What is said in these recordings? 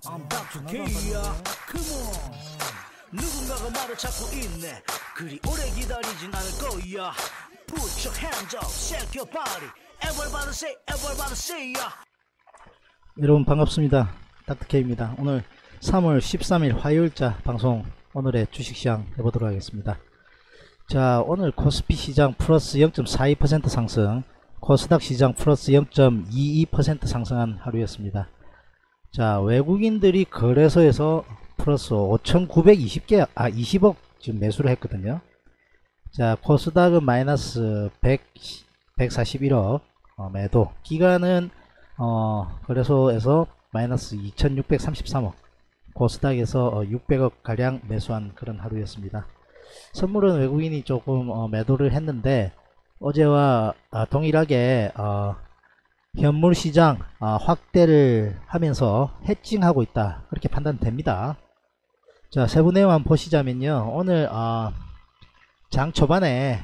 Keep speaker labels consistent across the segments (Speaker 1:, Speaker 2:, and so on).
Speaker 1: I'm Dr. K야. Come on. 누군가가 말을 찾고 있네. 그리 오래 기다리진 않을 거야. Put your hands up, shake your body. Everybody say ya.
Speaker 2: 여러분 반갑습니다. 닥터K입니다. 오늘 3월 13일 화요일자 방송, 오늘의 주식시장 해보도록 하겠습니다. 자, 오늘 코스피 시장 플러스 0.42% 상승, 코스닥 시장 플러스 0.22% 상승한 하루였습니다. 자, 외국인들이 거래소에서 플러스 5,920개 20억 지금 매수를 했거든요. 자, 코스닥은 마이너스 141억 매도, 기간은 거래소에서 마이너스 2,633억, 코스닥에서 600억 가량 매수한 그런 하루였습니다. 선물은 외국인이 조금 매도를 했는데, 어제와 동일하게 현물 시장 확대를 하면서 해칭하고 있다, 그렇게 판단됩니다. 자, 세부 내용 한번 보시자면요, 오늘 장 초반에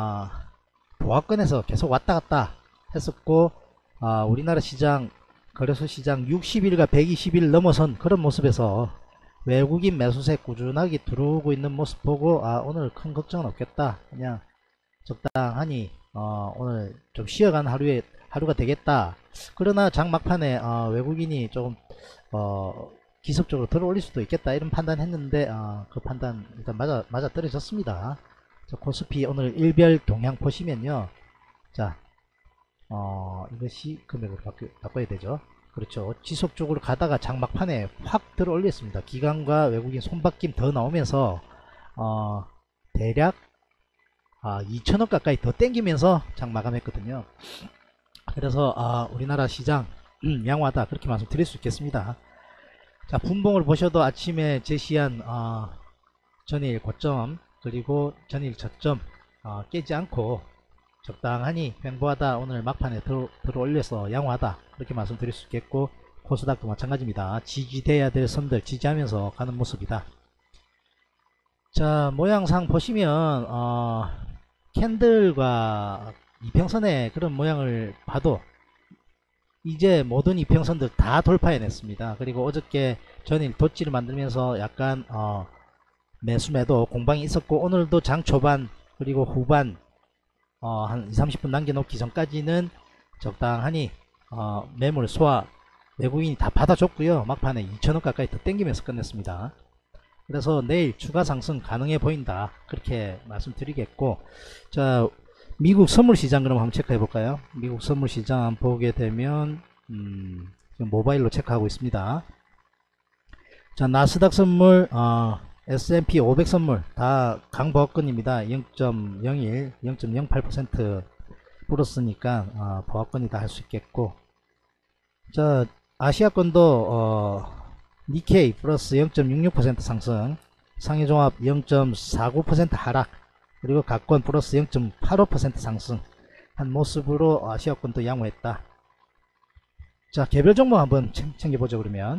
Speaker 2: 보합권에서 계속 왔다 갔다 했었고, 우리나라 시장, 거래소 시장 60일과 120일 넘어선 그런 모습에서 외국인 매수세 꾸준하게 들어오고 있는 모습 보고, 오늘 큰 걱정은 없겠다, 그냥 적당하니 오늘 좀 쉬어가는 하루가 되겠다. 그러나 장 막판에 외국인이 조금 기습적으로 들어올릴 수도 있겠다, 이런 판단했는데 그 판단 일단 맞아 떨어졌습니다. 자, 코스피 오늘 일별 동향 보시면요, 자, 이것이 금액으로 바꿔야 되죠. 그렇죠. 지속적으로 가다가 장 막판에 확 들어 올렸습니다. 기관과 외국인 손바뀜 더 나오면서 대략 2천억 가까이 더 땡기면서 장 마감했거든요. 그래서 우리나라 시장 양호하다, 그렇게 말씀드릴 수 있겠습니다. 자, 분봉을 보셔도 아침에 제시한 전일 고점 그리고 전일 저점 깨지 않고 적당하니 횡보하다 오늘 막판에 들어 올려서 양호하다, 그렇게 말씀드릴 수 있겠고, 코스닥도 마찬가지입니다. 지지돼야 될 선들 지지하면서 가는 모습이다. 자, 모양상 보시면 캔들과 이평선의 그런 모양을 봐도 이제 모든 이평선들 다 돌파해냈습니다. 그리고 어저께 전일 덧지를 만들면서 약간 매수매도 공방이 있었고, 오늘도 장 초반 그리고 후반 한 20-30분 남겨놓기 전까지는 적당하니 매물 소화 외국인이 다 받아줬고요. 막판에 2천억 가까이 더 땡기면서 끝냈습니다. 그래서 내일 추가 상승 가능해 보인다, 그렇게 말씀드리겠고, 자, 미국 선물시장 그럼 한번 체크해 볼까요? 미국 선물시장 보게 되면 지금 모바일로 체크하고 있습니다. 자, 나스닥 선물, S&P 500 선물 다 강보합권입니다. 0.01, 0.08% 플러스니까 보합권이다 할 수 있겠고, 자, 아시아권도 니케이 플러스 0.66% 상승, 상해종합 0.49% 하락, 그리고 각권 플러스 0.85% 상승 한 모습으로 아시아권도 양호했다. 자, 개별 종목 한번 챙겨보죠. 그러면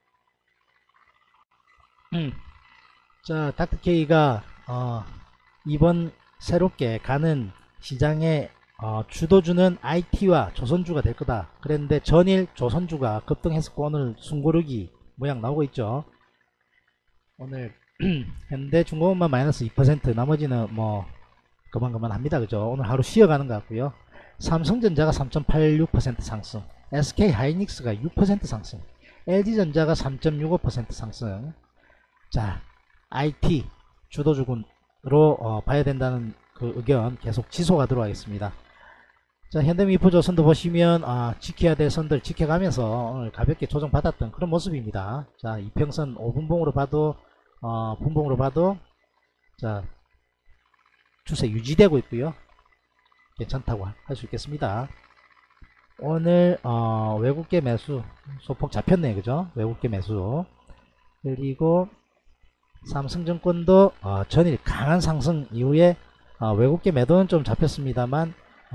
Speaker 2: 자, 닥터K가 이번 새롭게 가는 시장에 주도주는 IT와 조선주가 될 거다 그랬는데, 전일 조선주가 급등했었고 오늘 숨고르기 모양 나오고 있죠. 오늘 현대중공업만 마이너스 2%, 나머지는 뭐 그만 합니다. 그죠? 오늘 하루 쉬어가는 것 같고요. 삼성전자가 3.86% 상승, SK하이닉스가 6% 상승, LG전자가 3.65% 상승. 자, IT 주도주군으로 봐야 된다는 그 의견 계속 지속하도록 하겠습니다. 자, 현대미포조선도 보시면 지켜야 될 선들 지켜가면서 오늘 가볍게 조정받았던 그런 모습입니다. 자, 이평선 5분봉으로 봐도 분봉으로 봐도 자, 추세 유지되고 있고요. 괜찮다고 할 수 있겠습니다. 오늘 외국계 매수 소폭 잡혔네요. 그죠? 외국계 매수. 그리고 삼성증권도 전일 강한 상승 이후에 외국계 매도는 좀 잡혔습니다만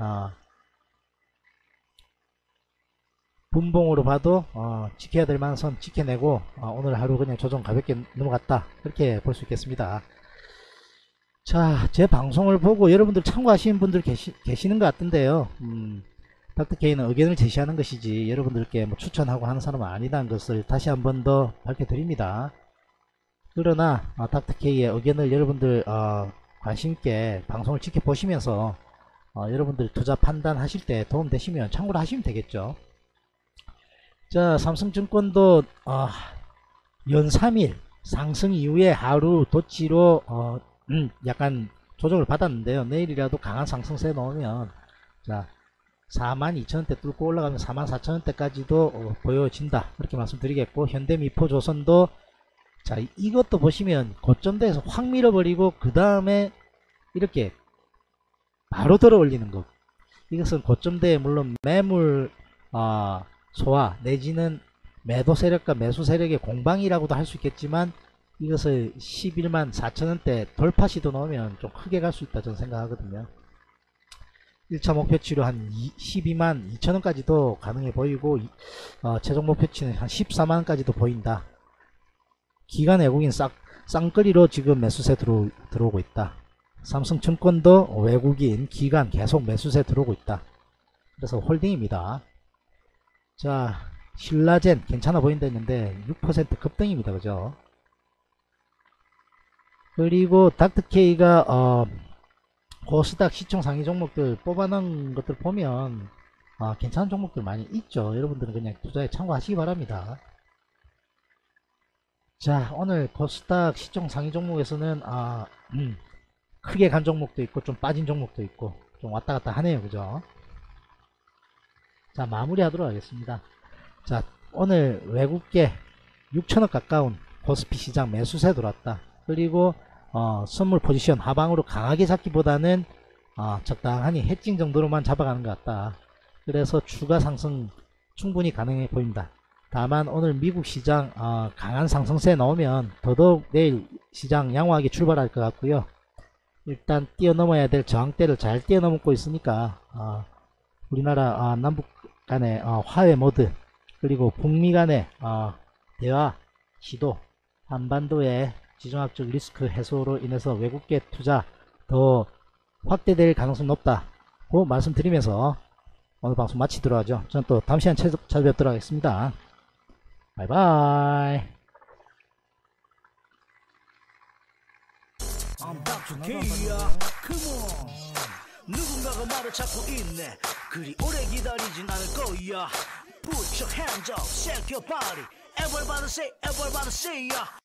Speaker 2: 분봉으로 봐도 지켜야 될 만한 선 지켜내고 오늘 하루 그냥 조정 가볍게 넘어갔다, 그렇게 볼 수 있겠습니다. 자, 제 방송을 보고 여러분들 참고하시는 분들 계시는 것 같은데요. 닥터케이는 의견을 제시하는 것이지 여러분들께 뭐 추천하고 하는 사람은 아니다는 것을 다시 한 번 더 밝혀드립니다. 그러나 닥터케이의 의견을 여러분들 관심있게 방송을 지켜보시면서 여러분들 투자 판단하실 때 도움되시면 참고로 하시면 되겠죠. 자, 삼성증권도 연 3일 상승 이후에 하루 도치로 약간 조정을 받았는데요. 내일이라도 강한 상승세 넣으면 자 42,000원대 뚫고 올라가면 44,000원대까지도 보여진다, 그렇게 말씀드리겠고, 현대미포조선도 자 이것도 보시면 고점대에서 확 밀어버리고 그 다음에 이렇게 바로 들어 올리는 것, 이것은 고점대에 물론 매물 소화 내지는 매도 세력과 매수 세력의 공방이라고도 할 수 있겠지만, 이것을 11만 4천원대 돌파 시도 넣으면 좀 크게 갈 수 있다 저는 생각하거든요. 1차 목표치로 한 12만 2천원까지도 가능해 보이고, 최종 목표치는 한 14만원까지도 보인다. 기관 외국인 쌍끌이로 지금 매수세 들어오고 있다. 삼성증권도 외국인 기관 계속 매수세 들어오고 있다. 그래서 홀딩입니다. 자, 신라젠 괜찮아 보인다 했는데 6% 급등입니다. 그죠? 그리고 닥터케이가 코스닥 시총 상위 종목들 뽑아놓은 것들 보면 괜찮은 종목들 많이 있죠. 여러분들은 그냥 투자에 참고하시기 바랍니다. 자, 오늘 코스닥 시총 상위 종목에서는 크게 간 종목도 있고 좀 빠진 종목도 있고 좀 왔다갔다 하네요. 그죠? 자, 마무리 하도록 하겠습니다. 자, 오늘 외국계 6천억 가까운 코스피 시장 매수세 들어왔다. 그리고 선물 포지션 하방으로 강하게 잡기보다는 적당하니 해칭 정도로만 잡아가는 것 같다. 그래서 추가 상승 충분히 가능해 보입니다. 다만 오늘 미국 시장 강한 상승세 나오면 더더욱 내일 시장 양호하게 출발할 것 같고요. 일단 뛰어넘어야 될 저항대를 잘 뛰어넘고 있으니까 우리나라 남북 간의 화해 모드, 그리고 북미 간의 대화 시도, 한반도의 지정학적 리스크 해소로 인해서 외국계 투자 더 확대될 가능성이 높다고 말씀드리면서 오늘 방송 마치도록 하죠. 저는 또 다음 시간에 찾아뵙도록 하겠습니다. 바이바이.
Speaker 1: 누군가가 말을 찾고 있네. 그리 오래 기다리진 않을 거야. Put your hands up, shake your body. Everybody say, everybody say, yeah.